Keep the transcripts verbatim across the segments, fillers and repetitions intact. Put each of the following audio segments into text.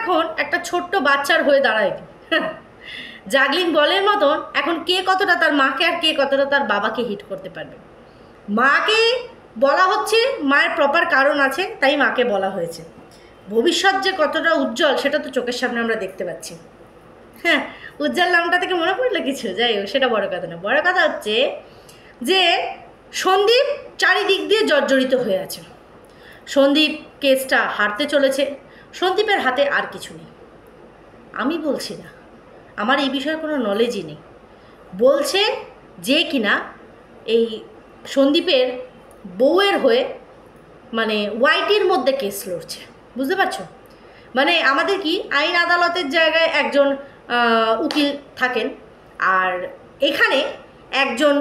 এখন একটা ছোট্ট বাচ্চার হয়ে দাঁড়ায়। জাগলিং বলের মতন এখন কে কতটা তার মাকে আর কে কতটা তার বাবাকে হিট করতে পারবে। মাকে বলা হচ্ছে, মায়ের প্রপার কারণ আছে তাই মাকে বলা হয়েছে। ভবিষ্যৎ যে কতটা উজ্জ্বল সেটা তো চোখের সামনে আমরা দেখতে পাচ্ছি। হ্যাঁ, উজ্জ্বল নামটা থেকে মনে পড়লো কিছু, যাই হোক সেটা বড় কথা না। বড় কথা হচ্ছে যে সন্দীপ চারিদিক দিয়ে জর্জরিত হয়ে আছে। সন্দীপ কেসটা হারতে চলেছে, সন্দীপের হাতে আর কিছু নেই। আমি বলছি না, আমার এই বিষয়ে কোনো নলেজই নেই। বলছে যে কিনা এই সন্দীপের বউয়ের হয়ে মানে ওয়াইটির মধ্যে কেস লড়ছে, বুঝতে পারছো? মানে আমাদের কি আইন আদালতের জায়গায় একজন উকিল থাকেন, আর এখানে একজন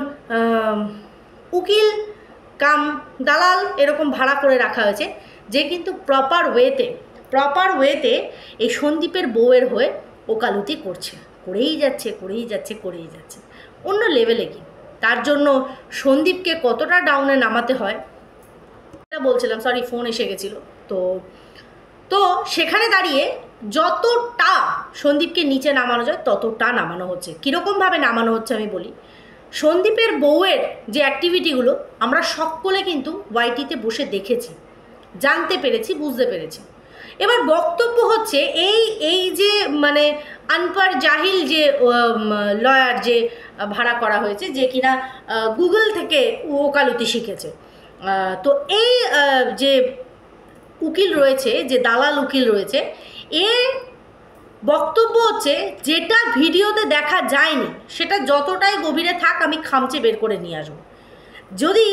উকিল কাম দালাল এরকম ভাড়া করে রাখা হয়েছে, যে কিন্তু প্রপার ওয়েতে প্রপার ওয়েতে এই সন্দীপের বউয়ের হয়ে ওকালতি করছে, করেই যাচ্ছে করেই যাচ্ছে করেই যাচ্ছে অন্য লেভেলে। কি তার জন্য সন্দীপকে কতটা ডাউনে নামাতে হয় এটা বলছিলাম, সরি ফোন এসে গেছিলো। তো তো সেখানে দাঁড়িয়ে যতটা সন্দীপকে নিচে নামানো যায় ততটা নামানো হচ্ছে। কীরকমভাবে নামানো হচ্ছে আমি বলি। সন্দীপের বউয়ের যে অ্যাক্টিভিটিগুলো আমরা সকলে কিন্তু ওয়াইটিতে বসে দেখেছি, জানতে পেরেছি, বুঝতে পেরেছি। এবার বক্তব্য হচ্ছে এই এই যে মানে আনপার জাহিল যে লয়ার যে ভাড়া করা হয়েছে, যে কিনা গুগল থেকে ওকালতি শিখেছে, তো এই যে উকিল রয়েছে, যে দালাল উকিল রয়েছে, এ বক্তব্য হচ্ছে যেটা ভিডিওতে দেখা যায়নি সেটা যতটাই গভীরে থাক আমি খামচে বের করে নিয়ে আসবো। যদি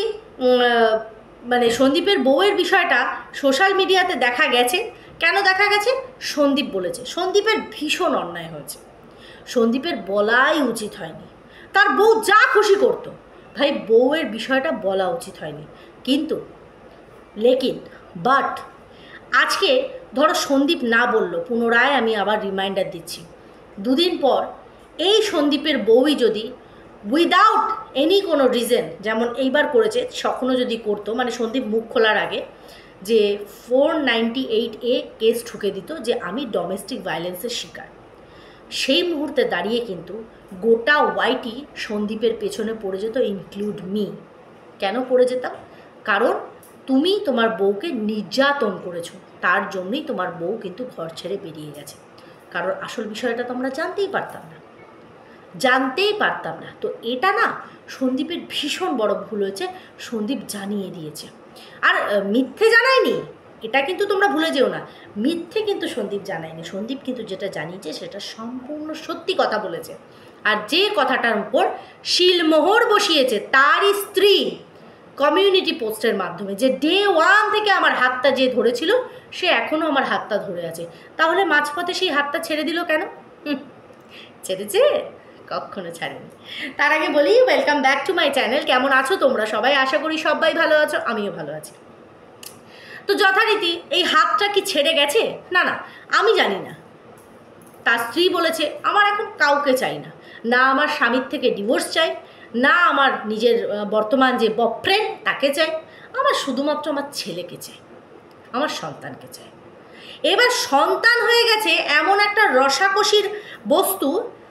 মানে সন্দীপের বউয়ের বিষয়টা সোশ্যাল মিডিয়াতে দেখা গেছে, কেন দেখা গেছে? সন্দীপ বলেছে। সন্দীপের ভীষণ অন্যায় হয়েছে, সন্দীপের বলাই উচিত হয়নি। তার বউ যা খুশি করতো, ভাই বউয়ের বিষয়টা বলা উচিত হয়নি। কিন্তু লেকিন বাট আজকে ধরো সন্দীপ না বললো, পুনরায় আমি আবার রিমাইন্ডার দিচ্ছি, দুদিন পর এই সন্দীপের বউই যদি উইদাউট এনি কোনো রিজন, যেমন এইবার করেছে, কখনো যদি করতো, মানে সন্দীপ মুখ খোলার আগে যে four ninety eight A case ঠুকে দিত যে আমি ডোমেস্টিক ভায়োলেন্সের শিকার, সেই মুহূর্তে দাঁড়িয়ে কিন্তু গোটা ওয়াইটি সন্দীপের পেছনে পড়ে যেত, ইনক্লুড মি। কেন পড়ে যেতাম? কারণ তুমি তোমার বউকে নির্যাতন করেছো, তার জন্যই তোমার বউ কিন্তু ঘর ছেড়ে বেরিয়ে গেছে। কারণ আসল বিষয়টা তো আমরা জানতেই পারতাম না, জানতেই পারতাম না। তো এটা না সন্দীপের ভীষণ বড় ভুল হয়েছে, সন্দীপ জানিয়ে দিয়েছে। আর মিথ্যে জানায়নি, এটা কিন্তু তোমরা ভুলে যেও না, মিথ্যে কিন্তু সন্দীপ জানায়নি। সন্দীপ কিন্তু যেটা জানিয়েছে সেটা সম্পূর্ণ সত্যি কথা বলেছে। আর যে কথাটার উপর শিলমোহর বসিয়েছে তার স্ত্রী কমিউনিটি পোস্টের মাধ্যমে, যে ডে ওয়ান থেকে আমার হাতটা যে ধরেছিল সে এখনও আমার হাতটা ধরে আছে, তাহলে মাঝপথে সেই হাতটা ছেড়ে দিল কেন? ছেড়েছে? কখনো ছাড়েনি। তার আগে বলি welcome back to my channel. কেমন আছো তোমরা সবাই? আশা করি সবাই ভালো আছো, আমিও ভালো আছি। তো যথারীতি এই হাতটা কি ছেড়ে গেছে? না না, আমি জানি না। তার স্ত্রী বলেছে আমার এখন কাউকে চাই না, না আমার স্বামীর থেকে ডিভোর্স চাই, না আমার নিজের বর্তমান যে বয়ফ্রেন্ড তাকে চাই, আমার শুধুমাত্র আমার ছেলেকে চাই, আমার সন্তানকে চাই। এবার সন্তান হয়ে গেছে এমন একটা রসাকসির বস্তু,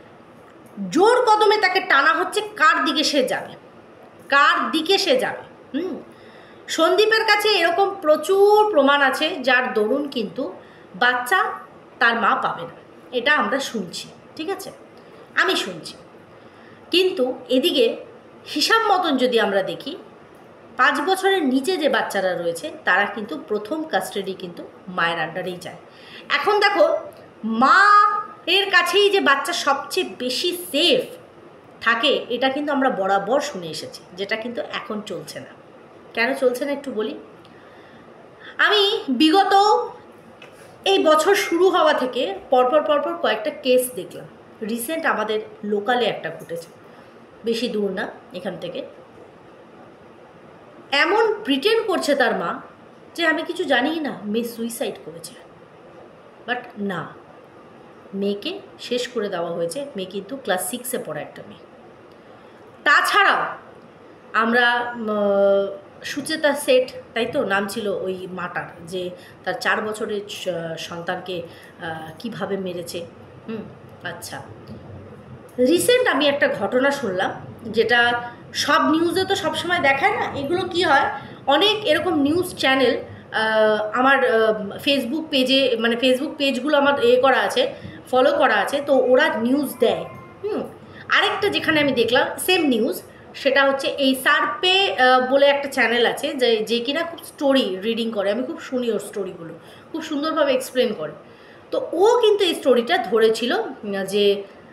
জোর কদমে তাকে টানা হচ্ছে কার দিকে সে যাবে, কার দিকে সে যাবে। হুম সন্দীপের কাছে এরকম প্রচুর প্রমাণ আছে যার দরুন কিন্তু বাচ্চা তার মা পাবে না, এটা আমরা শুনছি, ঠিক আছে, আমি শুনছি। কিন্তু এদিকে হিসাব মতন যদি আমরা দেখি, পাঁচ বছরের নিচে যে বাচ্চারা রয়েছে তারা কিন্তু প্রথম কাস্টাডি কিন্তু মায়ের আন্ডারেই যায়। এখন দেখো মা এর কাছেই যে বাচ্চা সবচেয়ে বেশি সেফ থাকে, এটা কিন্তু আমরা বরাবর শুনে এসেছি, যেটা কিন্তু এখন চলছে না। কেন চলছে না একটু বলি। আমি বিগত এই বছর শুরু হওয়া থেকে পরপর পরপর কয়েকটা কেস দেখলাম। রিসেন্ট আমাদের লোকালে একটা ঘটেছে, বেশি দূর না এখান থেকে। এমন প্রিটেন্ড করছে তার মা যে আমি কিছু জানিই না, মেয়ে সুইসাইড করেছে। বাট না, মেয়েকে শেষ করে দেওয়া হয়েছে। মেয়ে কিন্তু ক্লাস সিক্সে পড়া একটা মেয়ে। তাছাড়াও আমরা সুচেতা সেট, তাই তো নাম ছিল ওই মাটার, যে তার চার বছরের সন্তানকে কিভাবে মেরেছে। হুম, আচ্ছা, রিসেন্ট আমি একটা ঘটনা শুনলাম, যেটা সব নিউজে তো সবসময় দেখায় না। এগুলো কি হয়, অনেক এরকম নিউজ চ্যানেল আমার ফেসবুক পেজে, মানে ফেসবুক পেজগুলো আমার এ করা আছে, ফলো করা আছে, তো ওরা নিউজ দেয়। হুম, আরেকটা যেখানে আমি দেখলাম সেম নিউজ, সেটা হচ্ছে এই সার্পে বলে একটা চ্যানেল আছে, যে যে কিনা খুব স্টোরি রিডিং করে, আমি খুব শুনি ওর স্টোরিগুলো, খুব সুন্দরভাবে এক্সপ্লেন করে। তো ও কিন্তু এই স্টোরিটা ধরেছিল যে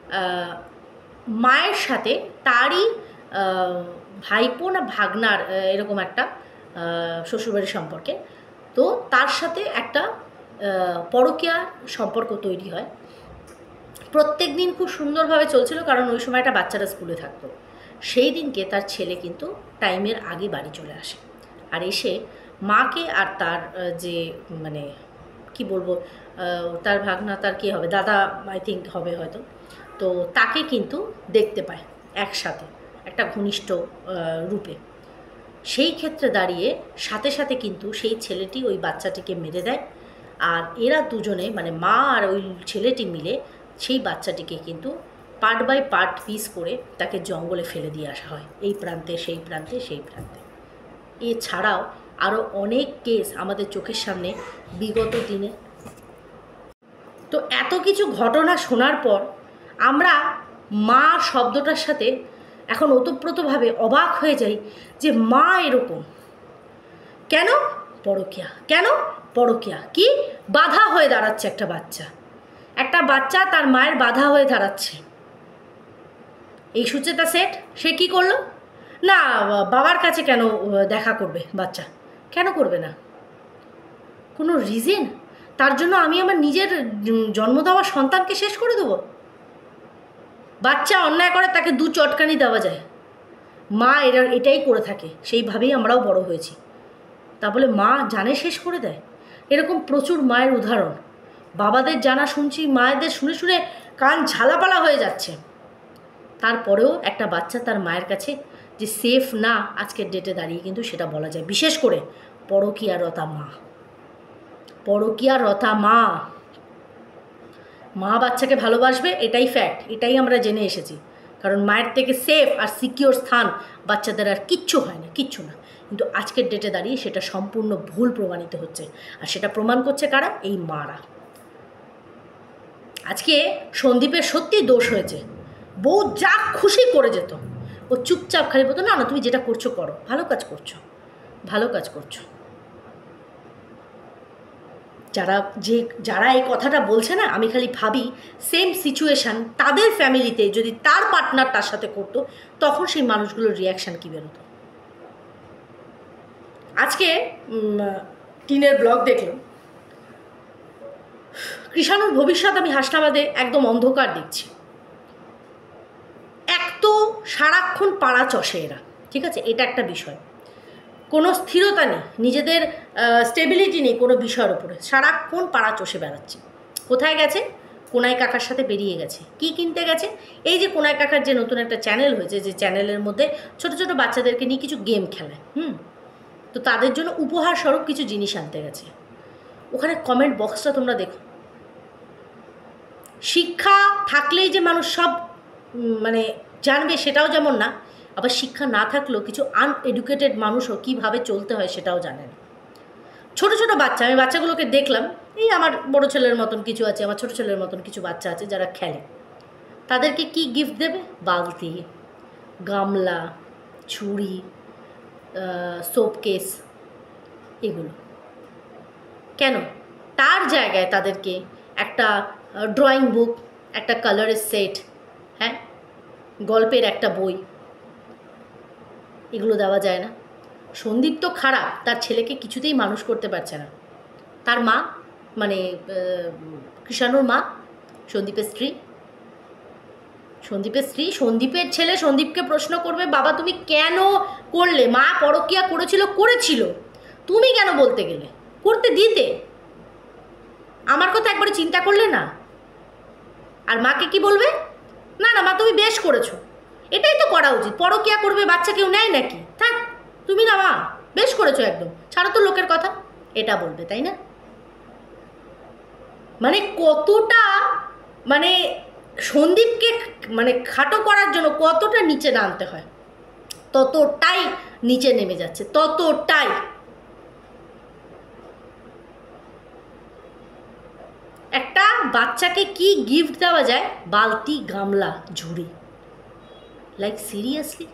মায়ের সাথে তারই ভাইপো না ভাগনার এরকম একটা শ্বশুরবাড়ির সম্পর্কে, তো তার সাথে একটা পরকীয়া সম্পর্ক তৈরি হয়। প্রত্যেক দিন খুব সুন্দরভাবে চলছিল, কারণ ওই সময়টা বাচ্চারা স্কুলে থাকতো। সেই দিনকে তার ছেলে কিন্তু টাইমের আগে বাড়ি চলে আসে, আর এসে মাকে আর তার যে মানে কি বলবো, তার ভাগনা, তার কী হবে, দাদা আই থিঙ্ক হবে হয়তো, তো তাকে কিন্তু দেখতে পায় একসাথে একটা ঘনিষ্ঠ রূপে। সেই ক্ষেত্রে দাঁড়িয়ে সাথে সাথে কিন্তু সেই ছেলেটি ওই বাচ্চাটিকে মেরে দেয়, আর এরা দুজনে মানে মা আর ওই ছেলেটি মিলে সেই বাচ্চাটিকে কিন্তু পার্ট বাই পার্ট পিস করে তাকে জঙ্গলে ফেলে দিয়ে আসা হয়, এই প্রান্তে সেই প্রান্তে সেই প্রান্তে। এছাড়াও আরও অনেক কেস আমাদের চোখের সামনে বিগত দিনে। তো এত কিছু ঘটনা শোনার পর আমরা মা শব্দটার সাথে এখন ওতপ্রোতভাবে অবাক হয়ে যাই, যে মা এরকম কেন, পরকীয়া কেন, পরকীয়া কি বাধা হয়ে দাঁড়াচ্ছে একটা বাচ্চা, একটা বাচ্চা তার মায়ের বাধা হয়ে দাঁড়াচ্ছে। এই সুচেতা সেট সে কি করলো না, বাবার কাছে কেন দেখা করবে বাচ্চা, কেন করবে না, কোনো রিজন? তার জন্য আমি আমার নিজের জন্ম দেওয়া সন্তানকে শেষ করে দেবো? বাচ্চা অন্যায় করে তাকে দু চটকানি দেওয়া যায়, মা এরা এটাই করে থাকে, সেইভাবেই আমরাও বড় হয়েছি। তা বলে মা জানে শেষ করে দেয়? এরকম প্রচুর মায়ের উদাহরণ, বাবাদের জানা শুনছি, মায়েদের শুনে শুনে কান ঝালাপালা হয়ে যাচ্ছে। তারপরেও একটা বাচ্চা তার মায়ের কাছে যে সেফ না আজকের ডেটে দাঁড়িয়ে কিন্তু সেটা বলা যায়, বিশেষ করে পরকীয়ারতা মা। পরকীয়ারতা মা মা বাচ্চাকে ভালোবাসবে, এটাই ফ্যাক্ট, এটাই আমরা জেনে এসেছি। কারণ মায়ের থেকে সেফ আর সিকিওর স্থান বাচ্চাদের আর কিচ্ছু হয় না, কিচ্ছু না। কিন্তু আজকের ডেটে দাঁড়িয়ে সেটা সম্পূর্ণ ভুল প্রমাণিত হচ্ছে, আর সেটা প্রমাণ করছে কারা? এই মারা। আজকে সন্দীপের সত্যি দোষ হয়েছে, বউ যা খুশি করে যেত, ও চুপচাপ খালি বলতো না না তুমি যেটা করছো করো, ভালো কাজ করছো, ভালো কাজ করছো। যারা যে যারা এই কথাটা বলছে না, আমি খালি ভাবি সেম সিচুয়েশান তাদের ফ্যামিলিতে যদি তার পার্টনার তার সাথে করতো, তখন সেই মানুষগুলোর রিয়াকশান কী বেরোতো। আজকে টিনের ব্লগ দেখলাম, কৃষাণুর ভবিষ্যৎ আমি হাসনাবাদে একদম অন্ধকার দেখছি। এক তো সারাক্ষণ পাড়া চষে এরা, ঠিক আছে, এটা একটা বিষয়, কোনো স্থিরতা নেই, নিজেদের স্টেবিলিটি নেই কোনো বিষয়ের ওপরে, সারাক্ষণ পাড়া চষে বেড়াচ্ছে। কোথায় গেছে? কোনাই কাকার সাথে বেরিয়ে গেছে। কি কিনতে গেছে? এই যে কোনাই কাকার যে নতুন একটা চ্যানেল হয়েছে, যে চ্যানেলের মধ্যে ছোট ছোট বাচ্চাদেরকে নিয়ে কিছু গেম খেলায়, হুম, তো তাদের জন্য উপহার স্বরূপ কিছু জিনিস আনতে গেছে। ওখানে কমেন্ট বক্সটা তোমরা দেখো, শিক্ষা থাকলেই যে মানুষ সব মানে জানবে সেটাও যেমন না, আবার শিক্ষা না থাকলেও কিছু আনএডুকেটেড মানুষও কীভাবে চলতে হয় সেটাও জানে না। ছোটো ছোটো বাচ্চা, আমি বাচ্চাগুলোকে দেখলাম, এই আমার বড় ছেলের মতন কিছু আছে, আমার ছোটো ছেলের মতন কিছু বাচ্চা আছে যারা খেলে, তাদেরকে কি গিফট দেবে? বালতি, গামলা, ছুরি, সোপ কেস, এগুলো কেন? তার জায়গায় তাদেরকে একটা ড্রয়িং বুক, একটা কালারের সেট, হ্যাঁ, গল্পের একটা বই, এগুলো দেওয়া যায় না? সন্দীপ তো খারাপ, তার ছেলেকে কিছুতেই মানুষ করতে পারছে না। তার মা মানে কৃষাণুর মা, সন্দীপের স্ত্রী, সন্দীপের স্ত্রী সন্দীপের ছেলে সন্দীপকে প্রশ্ন করবে, বাবা তুমি কেন করলে? মা পরকীয়া করেছিল করেছিল তুমি কেন বলতে গেলে? করতে দিতে, আমার কথা একবারে চিন্তা করলে না? আর মাকে কি বলবে? না না মা তুমি বেশ করেছো, এটাই তো করা উচিত। পরকীয়া করবে বাচ্চা কেউ নেয় নাকি? থাক তুমি না মা, বেশ করেছো একদম, ছাড়ো তো লোকের কথা, এটা বলবে, তাই না? মানে কতটা, মানে সন্দীপকে মানে খাটো করার জন্য কতটা নিচে নামতে হয়, ততটাই নিচে নেমে যাচ্ছে, ততটাই। একটা বাচ্চাকে কি গিফট দেওয়া যায়? বালতি, গামলা, ঝুড়ি। Like seriously?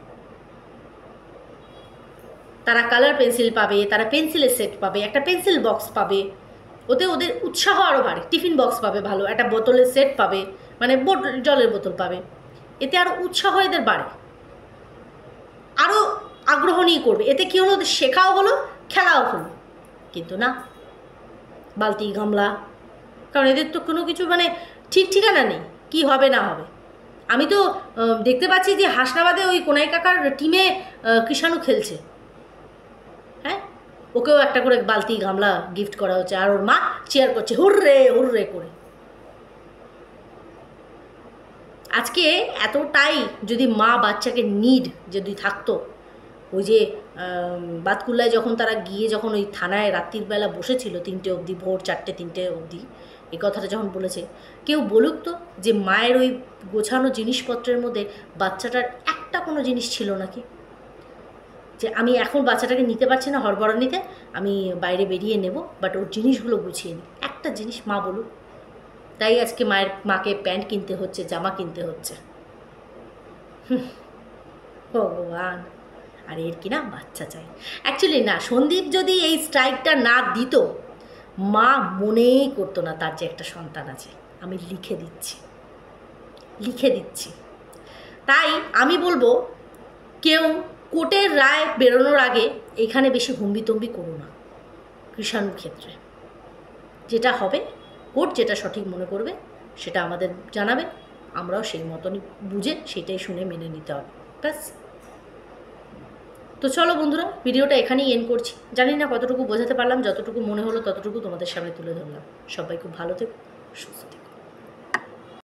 তারা কালার পেন্সিল পাবে, তারা পেন্সিলের সেট পাবে, একটা পেন্সিল বক্স পাবে, ওতে ওদের উৎসাহ আরও বাড়ে। টিফিন বক্স পাবে ভালো, একটা বোতলের সেট পাবে, মানে বোতল, জলের বোতল পাবে, এতে আরও উৎসাহ এদের বাড়ে, আরও আগ্রহ নিয়ে করবে। এতে কী হলো? ওদের শেখাও হলো, খেলাও হলো। কিন্তু না, বালতি, গামলা, কারণ এদের তো কোনো কিছু মানে ঠিক ঠিকানা নেই, কি হবে না হবে। আমি তো দেখতে পাচ্ছি যে হাসনাবাদে ওই কোনাই কাকার টিমে কৃষাণু খেলছে, হ্যাঁ, ওকেও একটা করে বালতি, গামলা গিফট করা হচ্ছে, আর ওর মা চেয়ার করছে হুররে হুররে করে। আজকে এতটাই যদি মা বাচ্চাকে নিড যদি থাকতো, ওই যে বাতকুল্লায় যখন তারা গিয়ে যখন ওই থানায় রাত্রির বেলা বসেছিল তিনটে অবধি, ভোর চারটে তিনটে অবধি, এই কথাটা যখন বলেছে, কেউ বলুক তো যে মায়ের ওই গোছানো জিনিসপত্রের মধ্যে বাচ্চাটার একটা কোনো জিনিস ছিল নাকি, যে আমি এখন বাচ্চাটাকে নিতে পারছি না হড়বড়ানিতে, আমি বাইরে বেরিয়ে নেব, বাট ওর জিনিসগুলো গুছিয়ে নিই, একটা জিনিস মা বলুক। তাই আজকে মায়ের মাকে প্যান্ট কিনতে হচ্ছে, জামা কিনতে হচ্ছে। ভগবান, আর এর কি না বাচ্চা চাই। অ্যাকচুয়ালি না, সন্দীপ যদি এই স্ট্রাইকটা না দিত, মা মনেই করতো না তার যে একটা সন্তান আছে। আমি লিখে দিচ্ছি, লিখে দিচ্ছি। তাই আমি বলবো, কেউ কোর্টের রায় বেরোনোর আগে এখানে বেশি হুম্বিতম্বি করো না। কৃষাণুর ক্ষেত্রে যেটা হবে, কোর্ট যেটা সঠিক মনে করবে সেটা আমাদের জানাবে, আমরাও সেই মতনই বুঝে সেটাই শুনে মেনে নিতে হবে, ব্যাস। তো চলো বন্ধুরা, ভিডিওটা এখানেই এন্ড করছি। জানি না কতটুকু বোঝাতে পারলাম, যতটুকু মনে হলো ততটুকু তোমাদের সামনে তুলে ধরলাম। সবাই খুব ভালো থেকো, সুস্থ থেকো।